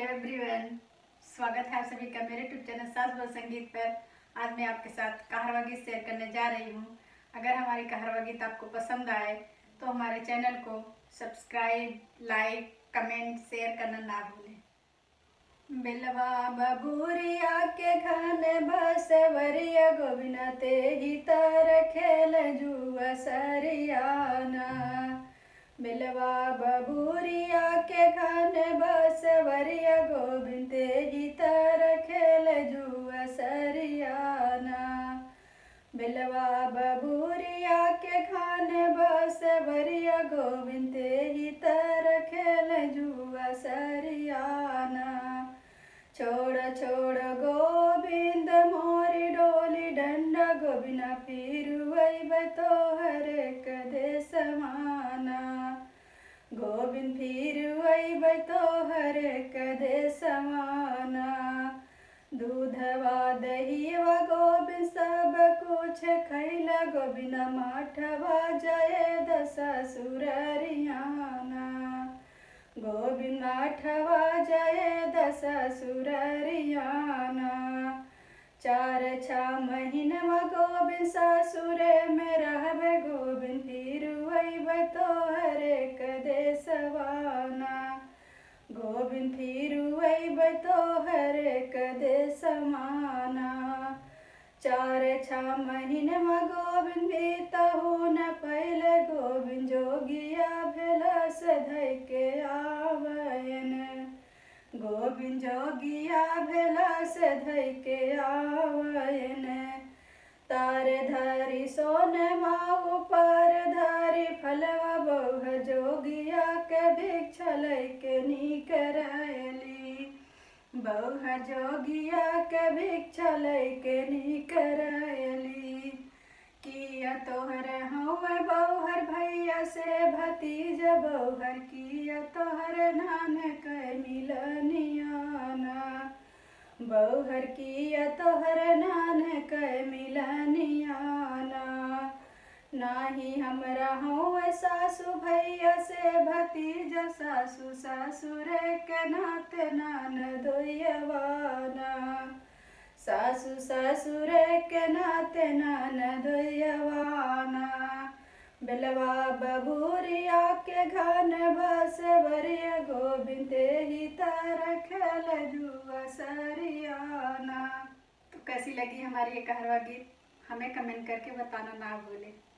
Hello everyone, स्वागत है आप सभी का मेरे यूट्यूब चैनल सास बोल संगीत पर। आज मैं आपके साथ कहारवा गीत शेयर करने जा रही हूँ। अगर हमारी कहारवा गीत आपको पसंद आए तो हमारे चैनल को सब्सक्राइब, लाइक, कमेंट, शेयर करना ना भूलें। बिलवा बबूरिया के घन बसवरिया गोबिना तेजी तर खेल जुआ सरियाना। बिलवा बबूरिया के घन बसवरिया गोबिंद तेजी तर खेल जुआ सरियाना। बिलवा बबूरिया के घन बसवरिया गोबिंद तेजी तर खेल जुआ सरियाना। छोड़ छोड़ गोविंद मोरी डोली डंडा गोबिना फिर वैब तोहर कदे समाना। गोविंद फिर वैब तोहर कदे समाना। दूधवा दहीवा गोविंद सब कुछ खैला गोबिना माठवा जय दशा सुररियाना। गोविंद आठवा जय दशा सुररियाना। 4-6 महीनवा गोविंद सासुरे में रहबे गोविंद फिर वैब तोहर कदे सवाना। गोविंद फिर वैब तोहर कदे समाना। 4-6 महीनवा गोविंद बीतहु न पहले गोविंद जोगिया भेलस धै के आवयन। गोविंद जोगिया भेलस धै के आवयन। तार धरी सोनमा ऊपर धरी फलवा बहु जोगिया के भिक्ष लैके निकरैली। बहु जोगिया के भिक्ष लैके निकरैली। किया तोहर हौवे बहुहर भैया से भतीज बहुहर किया तोहर नान कै मिलनियाना। बहुहर किया तोहर नान कै मिलनियाना। नाही हमरा हौवे सासु भैया से भतीज सासु सासुरे के नाते नान दोयवाना। सासु ससुरे के नाते नान दोयवाना। बिलवा बबूरिया के घन बसवरिया गोविंद तेजी तर खेल जुआ सरियाना। तो कैसी लगी हमारी ये कहरवा गीत हमें कमेंट करके बताना ना भूलें।